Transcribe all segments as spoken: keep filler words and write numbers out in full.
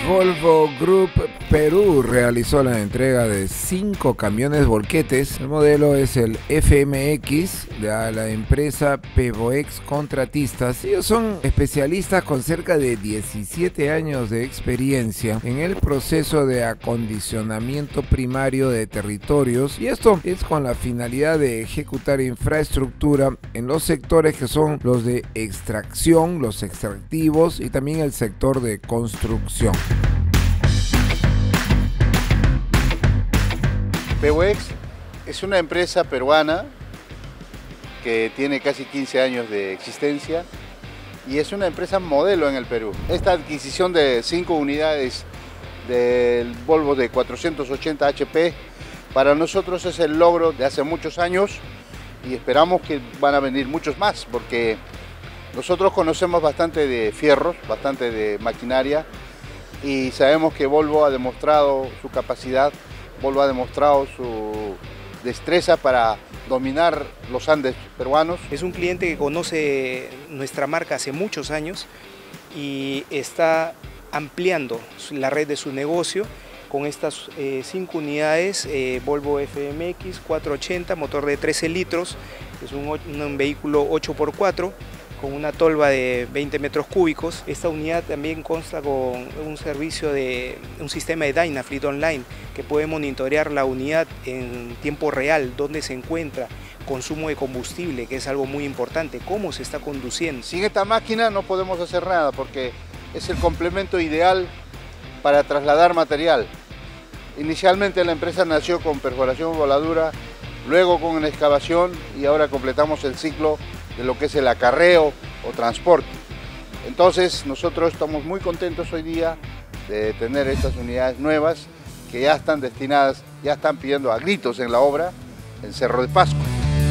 Volvo Group Perú realizó la entrega de cinco camiones volquetes. El modelo es el F M X de la empresa Pevoex Contratistas. Ellos son especialistas con cerca de diecisiete años de experiencia en el proceso de acondicionamiento primario de territorios, y esto es con la finalidad de ejecutar infraestructura en los sectores que son los de extracción, los extractivos y también el sector de construcción. Pevoex es una empresa peruana que tiene casi quince años de existencia y es una empresa modelo en el Perú. Esta adquisición de cinco unidades del Volvo de cuatrocientos ochenta H P para nosotros es el logro de hace muchos años y esperamos que van a venir muchos más, porque nosotros conocemos bastante de fierros, bastante de maquinaria, y sabemos que Volvo ha demostrado su capacidad, Volvo ha demostrado su destreza para dominar los Andes peruanos. Es un cliente que conoce nuestra marca hace muchos años y está ampliando la red de su negocio con estas eh, cinco unidades, eh, Volvo F M X cuatrocientos ochenta, motor de trece litros, es un, un vehículo ocho por cuatro, con una tolva de veinte metros cúbicos. Esta unidad también consta con un servicio de un sistema de Dynafleet Online que puede monitorear la unidad en tiempo real, dónde se encuentra, consumo de combustible, que es algo muy importante, cómo se está conduciendo. Sin esta máquina no podemos hacer nada porque es el complemento ideal para trasladar material. Inicialmente la empresa nació con perforación voladura, luego con excavación y ahora completamos el ciclo de lo que es el acarreo o transporte. Entonces nosotros estamos muy contentos hoy día de tener estas unidades nuevas que ya están destinadas, ya están pidiendo a gritos en la obra en Cerro de Pasco.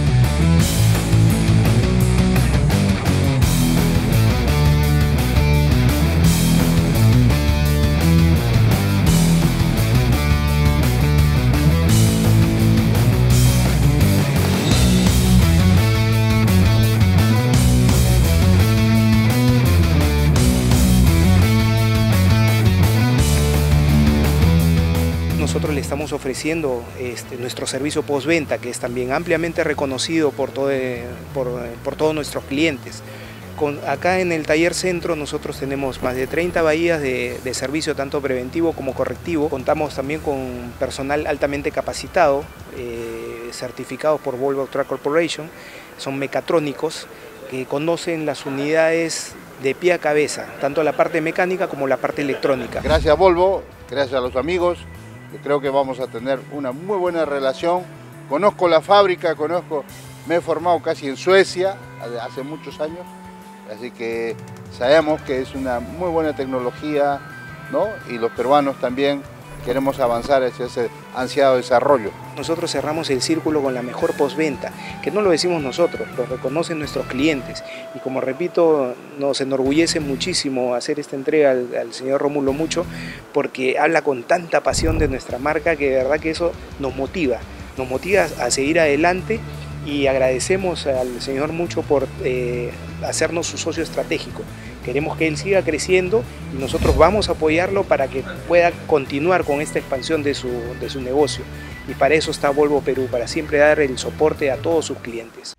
Nosotros le estamos ofreciendo este, nuestro servicio postventa, que es también ampliamente reconocido por, todo, por, por todos nuestros clientes. Con, acá en el taller centro nosotros tenemos más de treinta bahías de, de servicio, tanto preventivo como correctivo. Contamos también con personal altamente capacitado, eh, certificados por Volvo Truck Corporation. Son mecatrónicos que conocen las unidades de pie a cabeza, tanto la parte mecánica como la parte electrónica. Gracias a Volvo, gracias a los amigos, que creo que vamos a tener una muy buena relación. Conozco la fábrica, conozco, me he formado casi en Suecia hace muchos años, así que sabemos que es una muy buena tecnología, ¿no? Y los peruanos también queremos avanzar hacia ese ansiado desarrollo. Nosotros cerramos el círculo con la mejor postventa, que no lo decimos nosotros, lo reconocen nuestros clientes. Y como repito, nos enorgullece muchísimo hacer esta entrega al, al señor Rómulo Mucho, porque habla con tanta pasión de nuestra marca que de verdad que eso nos motiva, nos motiva a seguir adelante, y agradecemos al señor Mucho por eh, hacernos su socio estratégico. Queremos que él siga creciendo y nosotros vamos a apoyarlo para que pueda continuar con esta expansión de su, de su negocio. Y para eso está Volvo Perú, para siempre dar el soporte a todos sus clientes.